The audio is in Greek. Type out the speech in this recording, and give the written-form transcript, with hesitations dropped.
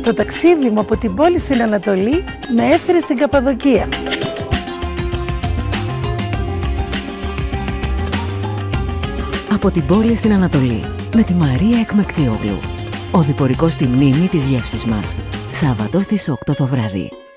Το ταξίδι μου από την πόλη στην Ανατολή με έφερε στην Καπαδοκία. Από την πόλη στην Ανατολή, με τη Μαρία Εκμεκτίογλου. Οδηπορικός στη μνήμη της γεύσης μας. Σάββατο στις 8 το βράδυ.